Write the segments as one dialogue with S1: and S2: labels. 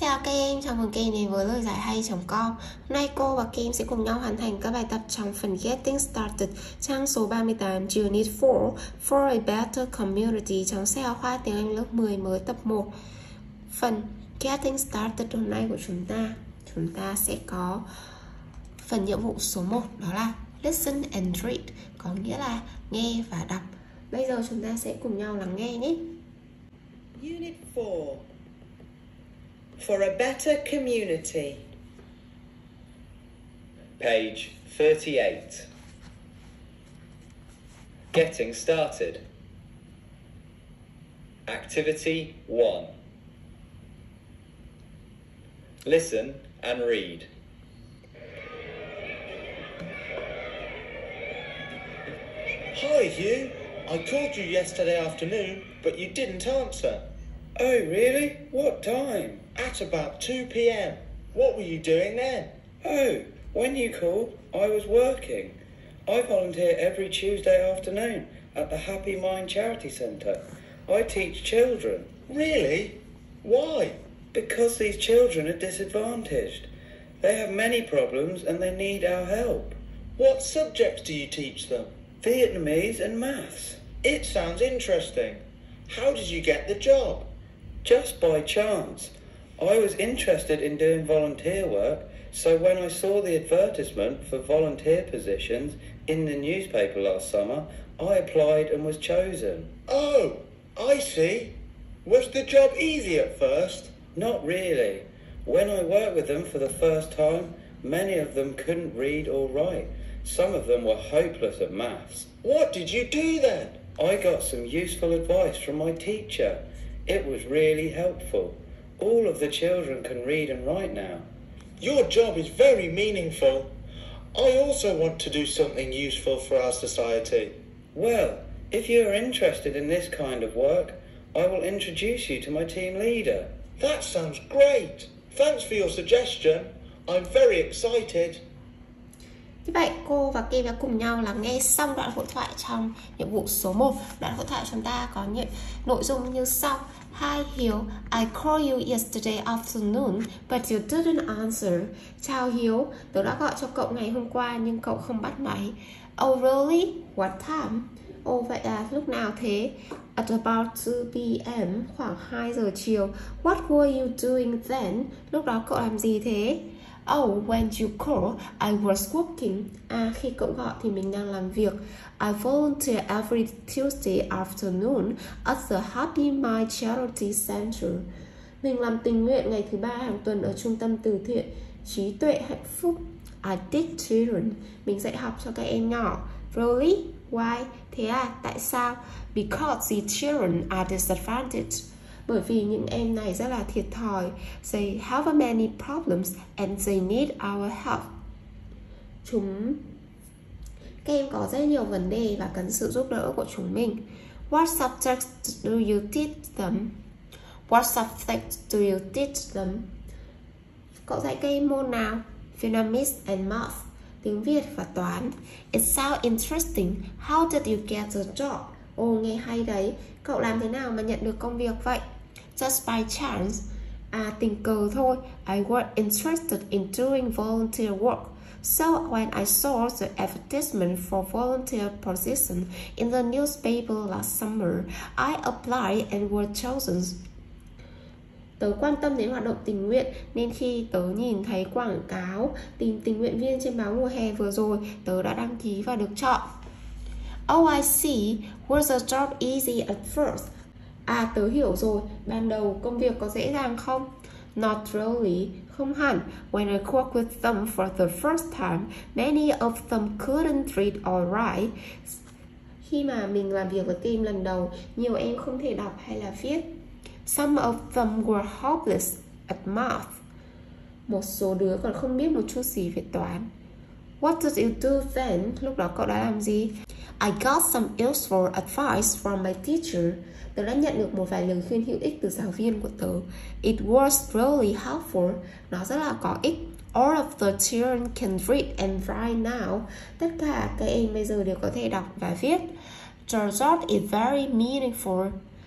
S1: Chào các em, chào mừng các em đến với lời giải hay.com. Hôm nay cô và các em sẽ cùng nhau hoàn thành các bài tập trong phần Getting Started, trang số 38, Unit 4, For a Better Community, trong sách giáo khoa tiếng Anh lớp 10 mới tập 1. Phần Getting Started hôm nay của chúng ta sẽ có phần nhiệm vụ số 1, đó là Listen and Read, có nghĩa là nghe và đọc. Bây giờ chúng ta sẽ cùng nhau lắng nghe nhé.
S2: Unit 4, For a Better Community.
S3: Page 38. Getting started. Activity 1. Listen and read.
S4: Hi, Hugh. I called you yesterday afternoon, but you didn't answer.
S5: Oh, really? What time?
S4: At about 2 p.m. What were you doing then?
S5: Oh, when you called, I was working. I volunteer every Tuesday afternoon at the Happy Mind Charity Centre. I teach children.
S4: Really? Why?
S5: Because these children are disadvantaged. They have many problems and they need our help.
S4: What subjects do you teach them?
S5: Vietnamese and maths.
S4: It sounds interesting. How did you get the job?
S5: Just by chance. I was interested in doing volunteer work, so when I saw the advertisement for volunteer positions in the newspaper last summer, I applied and was chosen.
S4: Oh, I see. Was the job easy at first?
S5: Not really. When I worked with them for the first time, many of them couldn't read or write. Some of them were hopeless at maths.
S4: What did you do then?
S5: I got some useful advice from my teacher. It was really helpful. All of the children can read and write now.
S4: Your job is very meaningful. I also want to do something useful for our society.
S5: Well, if you are interested in this kind of work, I will introduce you to my team leader.
S4: That sounds great. Thanks for your suggestion. I'm very excited.
S1: Như vậy, cô và Kim đã cùng nhau lắng nghe xong đoạn hội thoại trong nhiệm vụ số 1. Đoạn hội thoại chúng ta có những nội dung như sau. Hi Hiếu, I called you yesterday afternoon, but you didn't answer. Chào Hiếu, tớ đã gọi cho cậu ngày hôm qua nhưng cậu không bắt máy. Oh really? What time? Ồ vậy à, lúc nào thế? At about 2 p.m., khoảng 2 giờ chiều. What were you doing then? Lúc đó cậu làm gì thế? Oh, when you call, I was working. À, khi cậu gọi thì mình đang làm việc. I volunteer every Tuesday afternoon at the Happy Mind Charity Center. Mình làm tình nguyện ngày thứ 3 hàng tuần ở trung tâm từ thiện trí tuệ hạnh phúc. I teach children. Mình dạy học cho các em nhỏ. Really? Why? Thế à? Tại sao? Because the children are disadvantaged. Bởi vì những em này rất là thiệt thòi. They have many problems and they need our help. Các em có rất nhiều vấn đề và cần sự giúp đỡ của chúng mình. What subjects do you teach them? What subjects do you teach them? Cậu dạy các em môn nào? Vietnamese and math, tiếng Việt và toán. It sounds interesting. How did you get the job? Ồ, nghe hay đấy. Cậu làm thế nào mà nhận được công việc vậy? Just by chance. À, tình cờ thôi. I was interested in doing volunteer work. So when I saw the advertisement for volunteer position in the newspaper last summer, I applied and was chosen. Tớ quan tâm đến hoạt động tình nguyện nên khi tớ nhìn thấy quảng cáo tìm tình nguyện viên trên báo mùa hè vừa rồi, tớ đã đăng ký và được chọn. Oh, I see. Was the job easy at first? À, tớ hiểu rồi. Ban đầu công việc có dễ dàng không? Not really. Không hẳn. When I worked with them for the first time, many of them couldn't read or write. Khi mà mình làm việc với team lần đầu, nhiều em không thể đọc hay là viết. Some of them were hopeless at math. Một số đứa còn không biết một chút gì về toán. What did you do then? Lúc đó cậu đã làm gì? I got some useful advice from my teacher. Tớ đã nhận được một vài lời khuyên hữu ích từ giáo viên của tớ. It was really helpful. Nó rất là có ích. All of the children can read and write now. Tất cả các em bây giờ đều có thể đọc và viết. The job is very meaningful.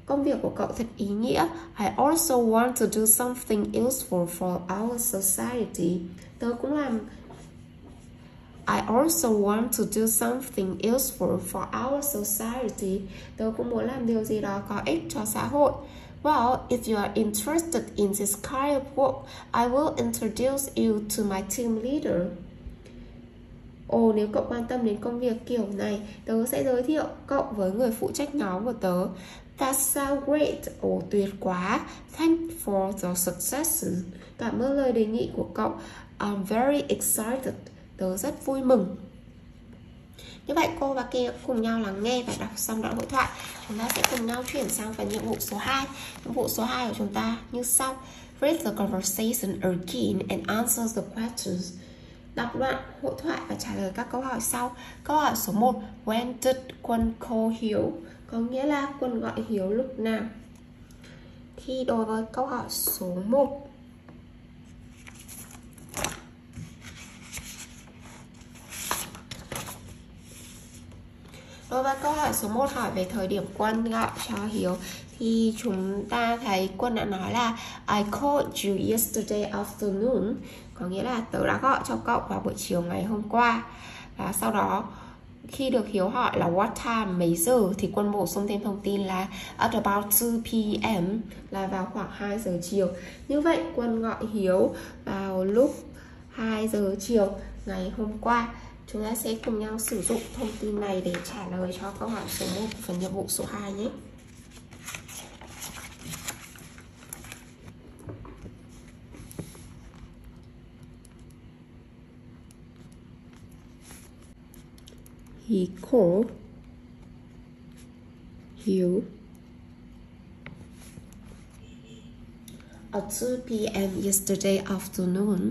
S1: Công việc của cậu thật ý nghĩa. I also want to do something useful for our society. Tớ cũng làm. I also want to do something useful for our society. Tớ cũng muốn làm điều gì đó có ích cho xã hội. Well, if you are interested in this kind of work, I will introduce you to my team leader. Ồ, nếu cậu quan tâm đến công việc kiểu này, tớ sẽ giới thiệu cậu với người phụ trách nhóm của tớ. That sounds great. Ồ, tuyệt quá. Thanks for the suggestion. Cảm ơn lời đề nghị của cậu. I'm very excited. Tớ rất vui mừng. Như vậy cô và Kim cùng nhau lắng nghe và đọc xong đoạn hội thoại. Chúng ta sẽ cùng nhau chuyển sang phần nhiệm vụ số 2. Nhiệm vụ số 2 của chúng ta như sau. Read the conversation again and answer the questions. Đọc đoạn hội thoại và trả lời các câu hỏi sau. Câu hỏi số 1. When did Quân call Hiếu? Có nghĩa là Quân gọi Hiếu lúc nào? Thì đối với câu hỏi số 1, đối với câu hỏi số 1 hỏi về thời điểm Quân gọi cho Hiếu thì chúng ta thấy Quân đã nói là I called you yesterday afternoon. Có nghĩa là tớ đã gọi cho cậu vào buổi chiều ngày hôm qua. Và sau đó khi được Hiếu hỏi là what time, mấy giờ, thì Quân bổ sung thêm thông tin là at about 2 p.m. là vào khoảng 2 giờ chiều. Như vậy Quân gọi Hiếu vào lúc 2 giờ chiều ngày hôm qua. Chúng ta sẽ cùng nhau sử dụng thông tin này để trả lời cho câu hỏi số 1 phần nhiệm vụ số 2 nhé. He called Hiếu at 2 p.m. yesterday afternoon.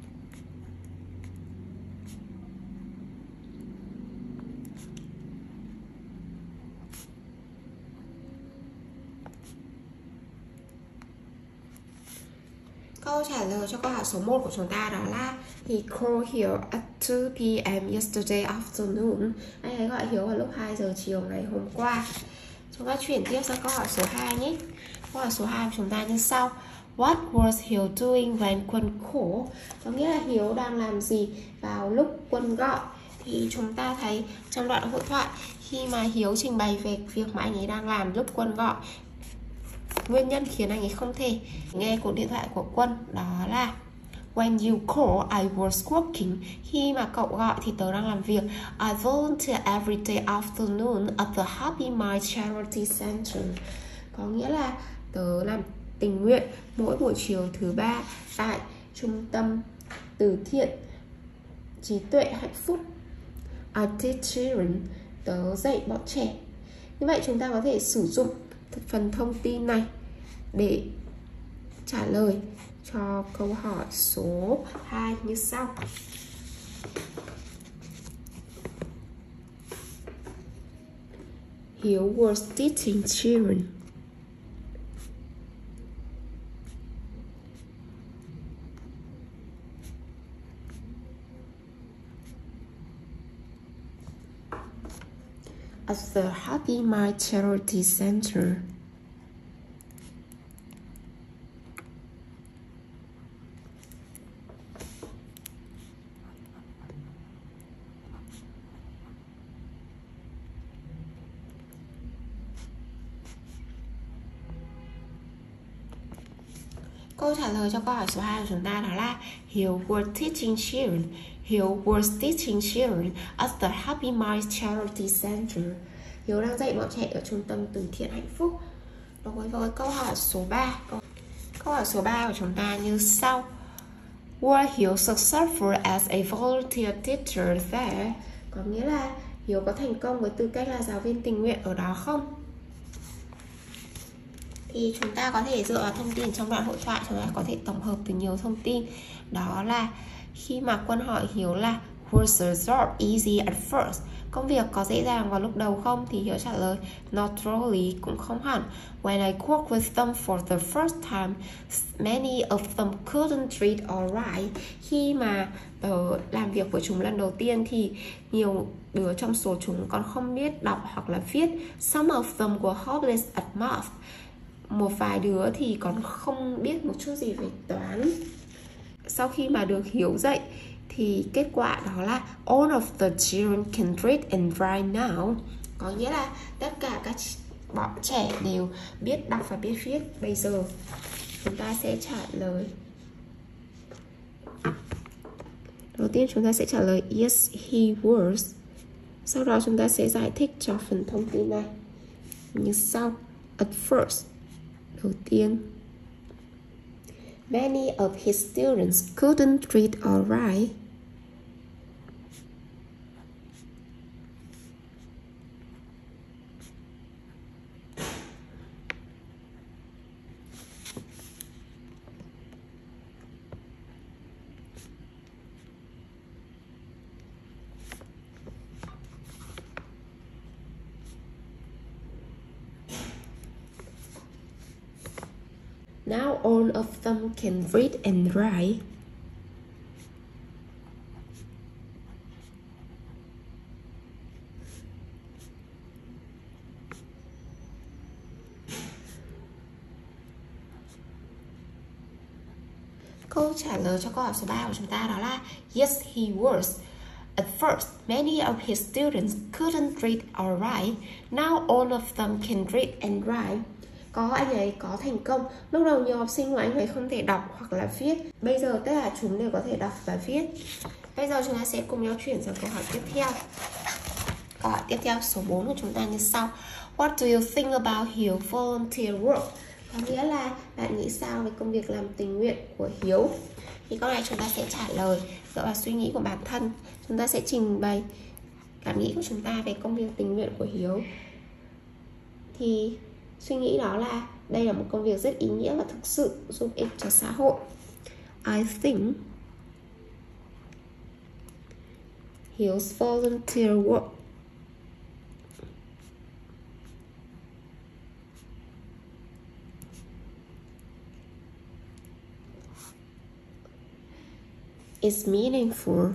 S1: Câu trả lời cho câu hỏi số 1 của chúng ta đó là he called Hiếu at 2 p.m. yesterday afternoon. Anh ấy gọi Hiếu vào lúc 2 giờ chiều ngày hôm qua. Chúng ta chuyển tiếp sang câu hỏi số 2 nhé. Câu hỏi số 2 của chúng ta như sau. What was Hiếu doing when Quân called? Có nghĩa là Hiếu đang làm gì vào lúc Quân gọi. Thì chúng ta thấy trong đoạn hội thoại khi mà Hiếu trình bày về việc mà anh ấy đang làm lúc Quân gọi, nguyên nhân khiến anh ấy không thể nghe cuộc điện thoại của Quân đó là when you call, I was working. Khi mà cậu gọi thì tớ đang làm việc. I volunteer every day afternoon at the Happy Mind Charity Center. Có nghĩa là tớ làm tình nguyện mỗi buổi chiều thứ 3 tại trung tâm từ thiện trí tuệ hạnh phúc. I teach children. Tớ dạy bọn trẻ. Như vậy chúng ta có thể sử dụng phần thông tin này để trả lời cho câu hỏi số 2 như sau. Hiếu was teaching children. At the Happy Mind Charity Center. Câu trả lời cho câu hỏi số 2 của chúng ta đó là Hiếu was teaching children. Hiếu was teaching children at the Happy Mind Charity Center. Hiếu đang dạy bọn trẻ ở trung tâm từ thiện hạnh phúc. Đối với câu hỏi số 3. Câu hỏi số 3 của chúng ta như sau. Was Hiếu successful as a volunteer teacher there? Có nghĩa là Hiếu có thành công với tư cách là giáo viên tình nguyện ở đó không? Thì chúng ta có thể dựa vào thông tin trong đoạn hội thoại, chúng ta có thể tổng hợp từ nhiều thông tin. Đó là khi mà Quân hỏi Hiếu là Was the job easy at first? Công việc có dễ dàng vào lúc đầu không? Thì Hiếu trả lời not really, cũng không hẳn. When I worked with them for the first time, many of them couldn't read or write. Khi mà làm việc với chúng lần đầu tiên thì nhiều đứa trong số chúng còn không biết đọc hoặc là viết. Some of them were hopeless at math. Một vài đứa thì còn không biết một chút gì về toán. Sau khi mà được Hiếu dạy thì kết quả đó là all of the children can read and write now. Có nghĩa là tất cả các bọn trẻ đều biết đọc và biết viết bây giờ. Chúng ta sẽ trả lời. Đầu tiên chúng ta sẽ trả lời yes he was. Sau đó chúng ta sẽ giải thích cho phần thông tin này như sau. At first, đầu tiên, many of his students couldn't read or write. Now all of them can read and write. Câu trả lời cho câu hỏi số 3 của chúng ta đó là yes he was. At first, many of his students couldn't read or write. Now all of them can read and write. Có anh ấy có thành công. Lúc đầu nhiều học sinh của anh ấy không thể đọc hoặc là viết. Bây giờ tất cả chúng đều có thể đọc và viết. Bây giờ chúng ta sẽ cùng nhau chuyển sang câu hỏi tiếp theo. Câu hỏi tiếp theo số 4 của chúng ta như sau. What do you think about Hiếu volunteer work? Có nghĩa là bạn nghĩ sao về công việc làm tình nguyện của Hiếu? Thì câu này chúng ta sẽ trả lời dựa vào suy nghĩ của bản thân. Chúng ta sẽ trình bày cảm nghĩ của chúng ta về công việc tình nguyện của Hiếu. Thì suy nghĩ đó là đây là một công việc rất ý nghĩa và thực sự giúp ích cho xã hội. I think Hill's volunteer work is meaningful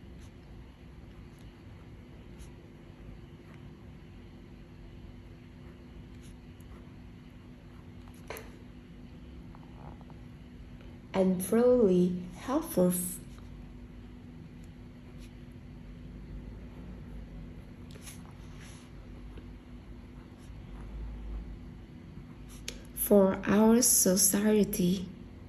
S1: and really helpful for our society.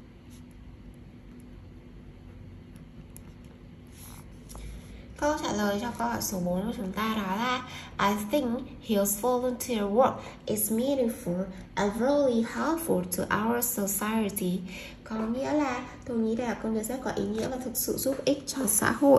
S1: Câu trả lời cho câu hỏi số 4 của chúng ta đó là I think his volunteer work is meaningful and really helpful to our society. Có nghĩa là tôi nghĩ đây là công việc rất có ý nghĩa và thực sự giúp ích cho xã hội.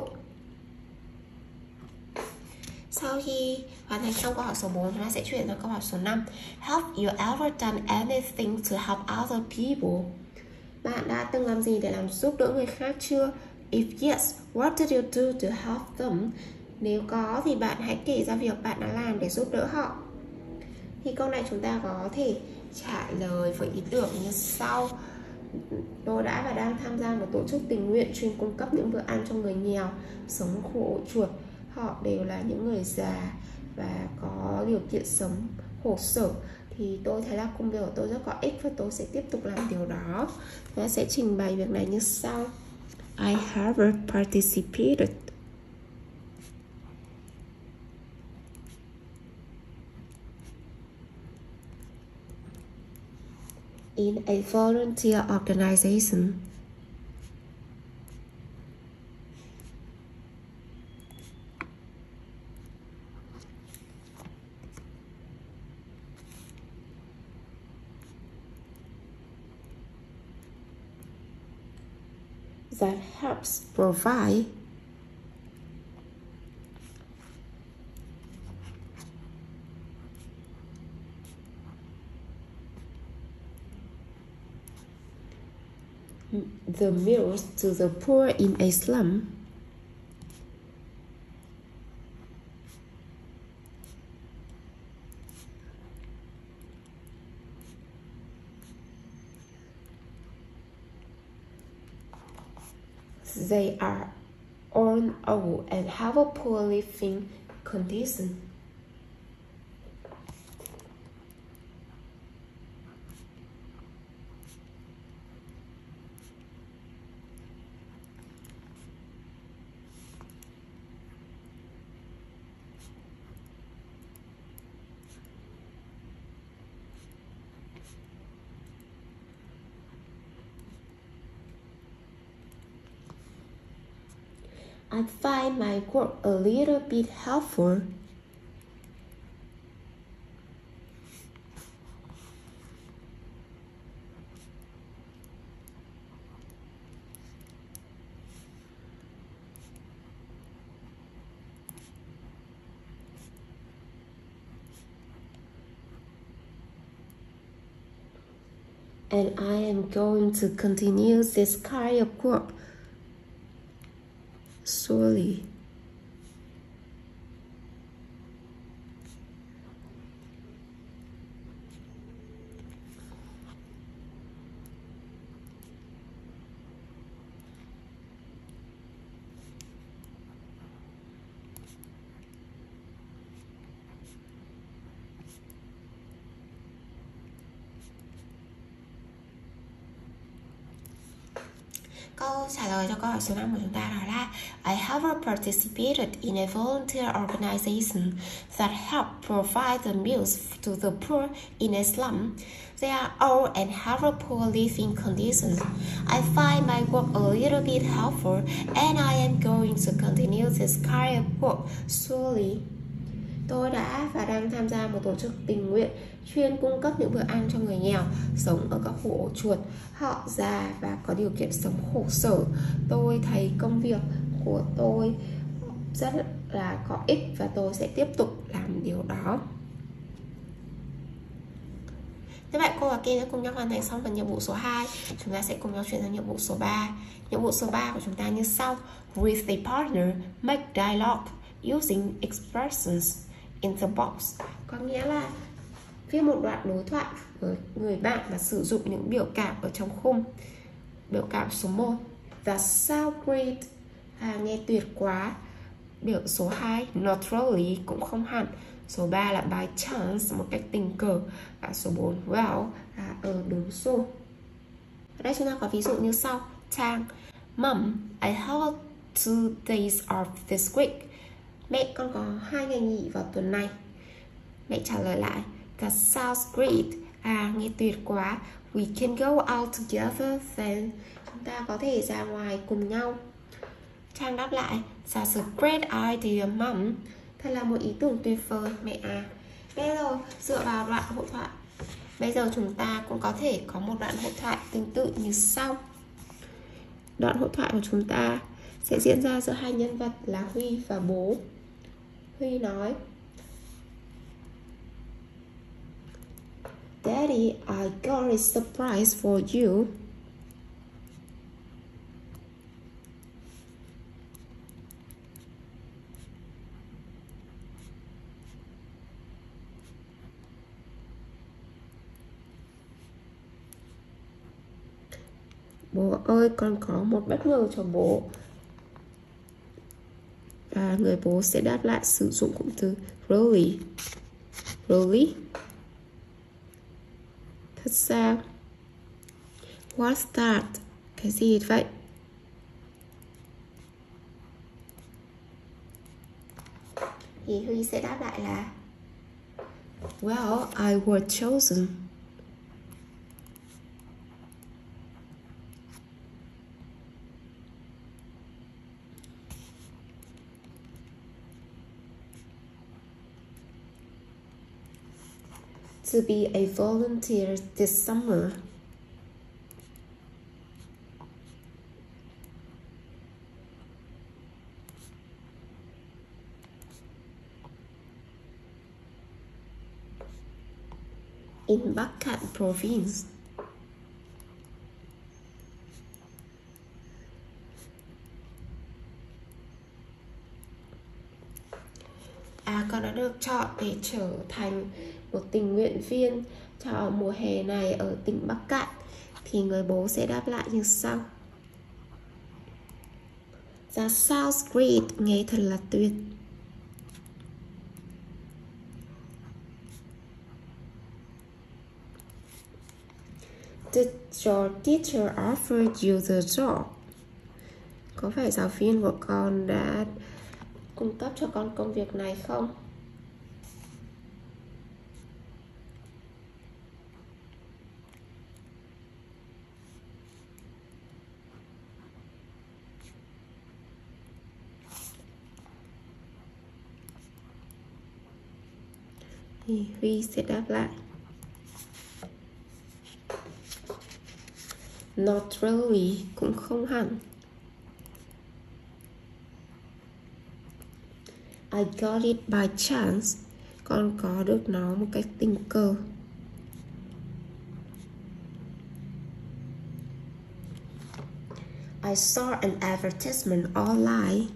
S1: Sau khi hoàn thành xong câu hỏi số 4, chúng ta sẽ chuyển sang câu hỏi số 5. Have you ever done anything to help other people? Bạn đã từng làm gì để làm giúp đỡ người khác chưa? If yes, what did you do to help them? Nếu có thì bạn hãy kể ra việc bạn đã làm để giúp đỡ họ. Thì câu này chúng ta có thể trả lời với ý tưởng như sau. Tôi đã và đang tham gia một tổ chức tình nguyện chuyên cung cấp những bữa ăn cho người nghèo sống khổ ổ chuột. Họ đều là những người già và có điều kiện sống khổ sở. Thì tôi thấy là công việc của tôi rất có ích và tôi sẽ tiếp tục làm điều đó. Tôi sẽ trình bày việc này như sau. I have participated in a volunteer organization that helps provide the meals to the poor in a slum. they are all old and have a poor living condition. I find my work a little bit helpful. And I am going to continue this kind of work slowly. Câu trả lời cho câu hỏi số 5 của chúng ta đó là I have participated in a volunteer organization that help provide the meals to the poor in a slum. They are old and have a poor living conditions. I find my work a little bit helpful and I am going to continue this kind of work slowly. Tôi đã và đang tham gia một tổ chức tình nguyện chuyên cung cấp những bữa ăn cho người nghèo sống ở các khu ổ chuột. Họ già và có điều kiện sống khổ sở. Tôi thấy công việc của tôi rất là có ích và tôi sẽ tiếp tục làm điều đó. Các bạn, cô và Kim đã cùng nhau hoàn thành xong phần nhiệm vụ số 2. Chúng ta sẽ cùng nhau chuyển sang nhiệm vụ số 3. Nhiệm vụ số 3 của chúng ta như sau. With a partner, make dialogue using expressions in the box. Có nghĩa là viết một đoạn đối thoại với người bạn và sử dụng những biểu cảm ở trong khung. Biểu cảm số 1, That sounds great, nghe tuyệt quá. Biểu số 2, Not really, cũng không hẳn. Số 3 là by chance, một cách tình cờ. Và số 4, well, đúng rồi. Ở đây chúng ta có ví dụ như sau. Trang, Mom, I have 2 days off this week. Mẹ, con có 2 ngày nghỉ vào tuần này. Mẹ trả lời lại, That sounds great, nghe tuyệt quá. We can go out together then. Chúng ta có thể ra ngoài cùng nhau. Trang đáp lại, That's a great idea, Mom. Thật là một ý tưởng tuyệt vời, mẹ à. Bây giờ dựa vào đoạn hội thoại, bây giờ chúng ta cũng có thể có một đoạn hội thoại tương tự như sau. Đoạn hội thoại của chúng ta sẽ diễn ra giữa hai nhân vật là Huy và bố. Huy nói, Daddy, I got a surprise for you. Bố ơi, con có một bất ngờ cho bố. Người bố sẽ đáp lại sử dụng cụm từ really. Really? Thật sao? What's that? Cái gì vậy? Thì Huy sẽ đáp lại là Well, I was chosen. To be a volunteer this summer. In Bắc Cạn province. Con đã được chọn để trở thành một tình nguyện viên cho mùa hè này ở tỉnh Bắc Cạn. Thì người bố sẽ đáp lại như sau. That sounds great. Nghe thật là tuyệt. Did your teacher offer you the job? Có phải giáo viên của con đã cung cấp cho con công việc này không? Thì Huy sẽ đáp lại. Not really, cũng không hẳn. I got it by chance. Con có được nó một cách tình cờ. I saw an advertisement online.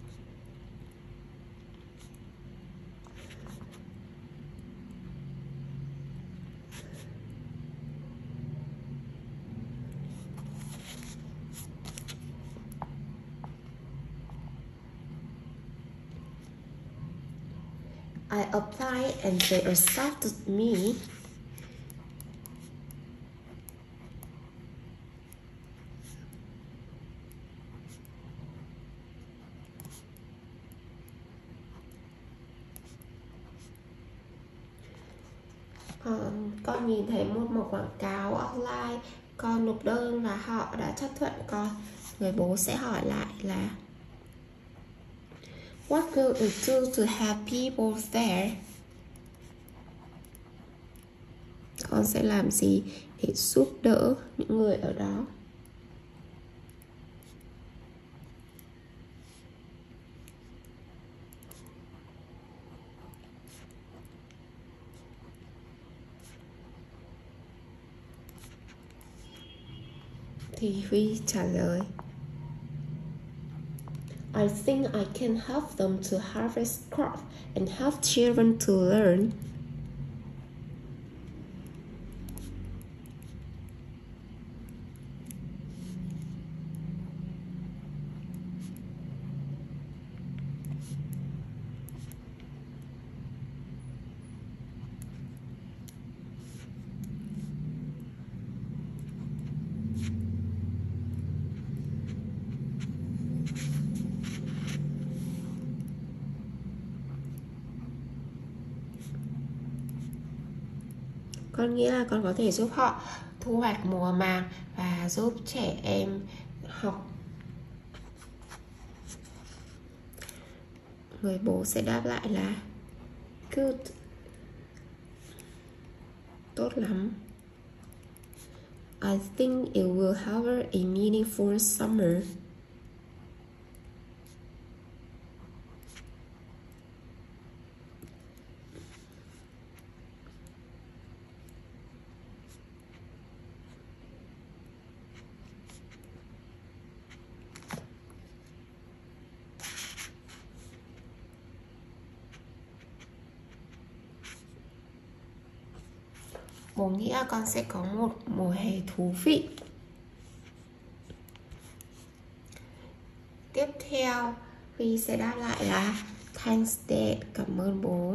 S1: I applied and they accepted me. Con nhìn thấy một quảng cáo online, con nộp đơn và họ đã chấp thuận con. Người bố sẽ hỏi lại là What will you do to help people there? Con sẽ làm gì để giúp đỡ những người ở đó? Thì Huy trả lời I think I can help them to harvest crops and help children to learn. Con nghĩ là con có thể giúp họ thu hoạch mùa màng và giúp trẻ em học. Người bố sẽ đáp lại là Good. Tốt lắm. I think it will have a meaningful summer. Bố nghĩ là con sẽ có một mùa hè thú vị. Tiếp theo Huy sẽ đáp lại là Thanks Dad, cảm ơn bố.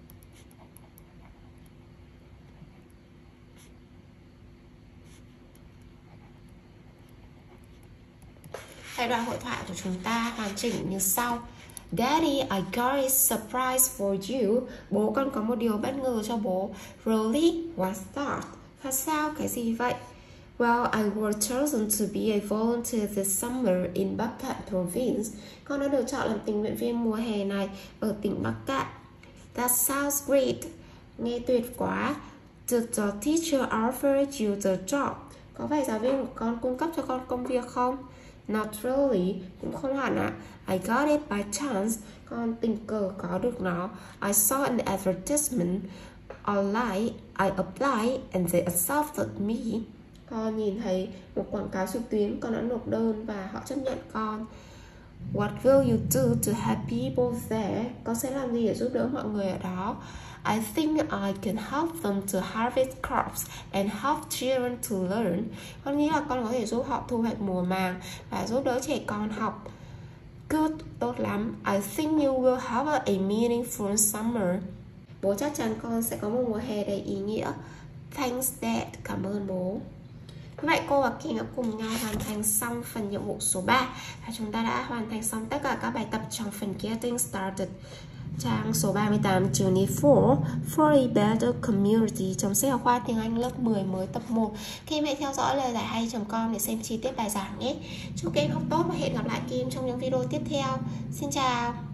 S1: Hai đoạn hội thoại của chúng ta hoàn chỉnh như sau. Daddy, I got a surprise for you. Bố, con có một điều bất ngờ cho bố. Really? What's that? Thật sao? Cái gì vậy? Well, I was chosen to be a volunteer this summer in Bắc Cạn Province. Con đã được chọn làm tình nguyện viên mùa hè này ở tỉnh Bắc Cạn. That sounds great. Nghe tuyệt quá. Did the teacher offer you the job? Có phải giáo viên của con cung cấp cho con công việc không? Not really, cũng không hẳn ạ. I got it by chance. Con tình cờ có được nó. I saw an advertisement online. I applied and they accepted me. Con nhìn thấy một quảng cáo trực tuyến, con đã nộp đơn và họ chấp nhận con. What will you do to help people there? Con sẽ làm gì để giúp đỡ mọi người ở đó? I think I can help them to harvest crops and help children to learn. Con nghĩ là con có thể giúp họ thu hoạch mùa màng và giúp đỡ trẻ con học. Good, tốt lắm. I think you will have a meaningful summer. Bố chắc chắn con sẽ có một mùa hè đầy ý nghĩa. Thanks Dad, cảm ơn bố. Như vậy cô và Kim đã cùng nhau hoàn thành xong phần nhiệm vụ số 3. Và chúng ta đã hoàn thành xong tất cả các bài tập trong phần Getting Started. Trang số 38, Unit 4, For a Better Community, trong sách giáo khoa tiếng Anh lớp 10 mới tập 1. Kim hãy theo dõi lời giải hay.com để xem chi tiết bài giảng nhé. Chúc các em học tốt và hẹn gặp lại Kim trong những video tiếp theo. Xin chào.